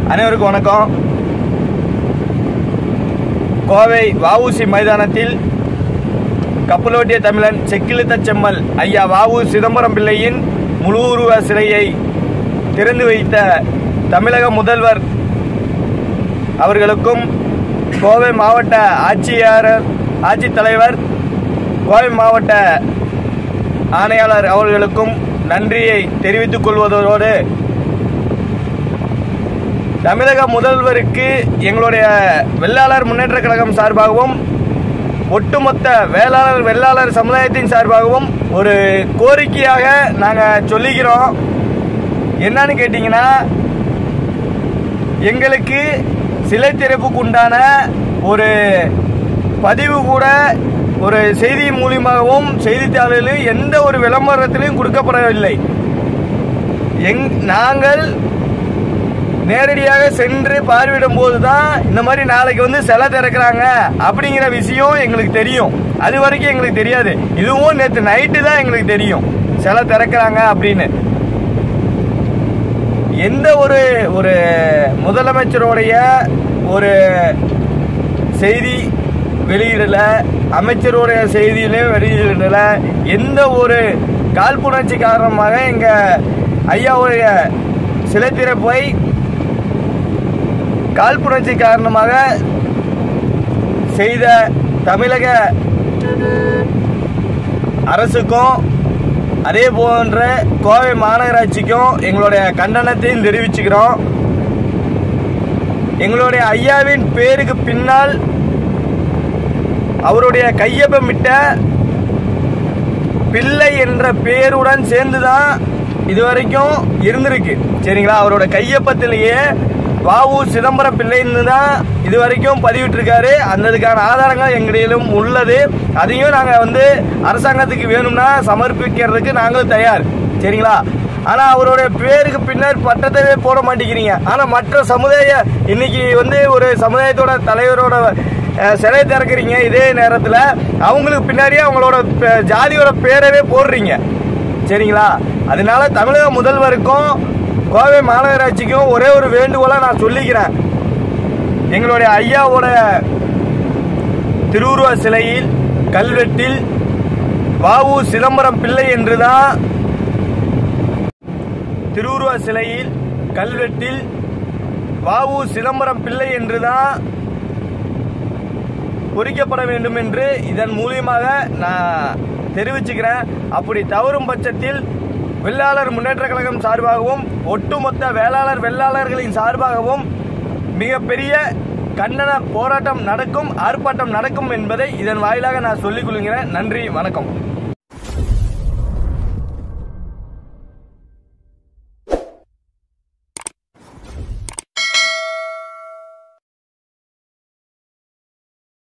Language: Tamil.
அனைவருக்கும் வணக்கம். கோவை வ.உ.ச மைதானத்தில் கப்பலோட்டிய தமிழன் செக்கிழுத்த செம்மல் ஐயா வ.உ. சிதம்பரம் பிள்ளையின் முழு உருவ சிலையை திறந்து வைத்த தமிழக முதல்வர் அவர்களுக்கும், கோவை மாவட்ட ஆட்சித்தலைவர், கோவை மாவட்ட ஆணையாளர் அவர்களுக்கும் நன்றியை தெரிவித்துக் கொள்வதோடு, தமிழக முதல்வருக்கு எங்களுடைய வெள்ளாளர் முன்னேற்ற கழகம் சார்பாகவும் ஒட்டுமொத்த வெள்ளாளர் சமுதாயத்தின் சார்பாகவும் ஒரு கோரிக்கையாக நாங்கள் சொல்லிக்கிறோம். என்னன்னு கேட்டிங்கன்னா, எங்களுக்கு சிலை திறப்புக்கு உண்டான ஒரு பதிவு கூட ஒரு செய்தி மூலியமாகவும் செய்தித்தாளிலும் எந்த ஒரு விளம்பரத்திலையும் கொடுக்கப்படவில்லை. நாங்கள் நேரடியாக சென்று பார்வையிடும் போது தான் இந்த மாதிரி நாளைக்கு வந்து சிலை திறக்கிறாங்க அப்படிங்கிற விஷயம் எங்களுக்கு தெரியும். அது வரைக்கும் எங்களுக்கு தெரியாது. இதுவும் நேற்று நைட்டு தான் எங்களுக்கு தெரியும் சிலை திறக்கிறாங்க அப்படின்னு. எந்த ஒரு முதலமைச்சருடைய ஒரு செய்தி வெளியிடல, அமைச்சருடைய செய்தியிலையும் வெளியிடல, எந்த ஒரு காழ்ப்புணர்ச்சி காரணமாக எங்க ஐயாவுடைய சிலை திறப்பை காழ்ப்புணர்ச்சி காரணமாக செய்த தமிழக அரசுக்கும் அதே போன்ற கோவை மாநகராட்சிக்கும் எங்களுடைய கண்டனத்தையும் தெரிவிச்சுக்கிறோம். எங்களுடைய ஐயாவின் பேருக்கு பின்னால் அவருடைய கையொப்பமிட்ட பிள்ளை என்ற பெயருடன் சேர்ந்துதான் இதுவரைக்கும் இருந்திருக்கு. சரிங்களா? அவரோட கையொப்பத்திலேயே வ.உ. சிதம்பரம் பிள்ளைன்னு தான் இதுவரைக்கும் பதிவிட்டிருக்காரு. அதுக்கான ஆதாரங்கள் எங்களிடம் உள்ளது. அதையும் நாங்கள் வந்து அரசாங்கத்துக்கு வேணும்னா சமர்ப்பிக்கிறதுக்கு நாங்கள் தயார். சரிங்களா? ஆனால் அவருடைய பேருக்கு பின்னர் பட்டத்தையே போட மாட்டேங்கிறீங்க. ஆனால் மற்ற சமுதாய இன்னைக்கு வந்து ஒரு சமுதாயத்தோட தலைவரோட சிலை திறக்கிறீங்க, இதே நேரத்தில் அவங்களுக்கு பின்னாடியே அவங்களோட ஜாதியோட பேரவே போடுறீங்க. சரிங்களா? அதனால தமிழக முதல்வருக்கும் கோவை மாநகராட்சிக்கும் ஒரே ஒரு வேண்டுகோளை நான் சொல்லிக்கிறேன். எங்களுடைய ஐயாவோட திருவுருவ சிலையில் கல்வெட்டில் வ.உ. சிதம்பரம் பிள்ளை என்றுதான், திருவுருவ சிலையில் கல்வெட்டில் வ.உ. சிதம்பரம் பிள்ளை என்றுதான் பொறிக்கப்பட வேண்டும் என்று இதன் மூலியமாக நான் தெரிவிச்சுக்கிறேன். அப்படி தவறும் பட்சத்தில் வெள்ளாளர் முன்னேற்ற கழகம் சார்பாகவும் ஒட்டுமொத்த வெள்ளாளர்களின் சார்பாகவும் மிகப்பெரிய கண்டன போராட்டம் நடக்கும், ஆர்ப்பாட்டம் நடக்கும் என்பதை இதன் வாயிலாக நான் சொல்லிக் கொள்கிறேன். நன்றி, வணக்கம்.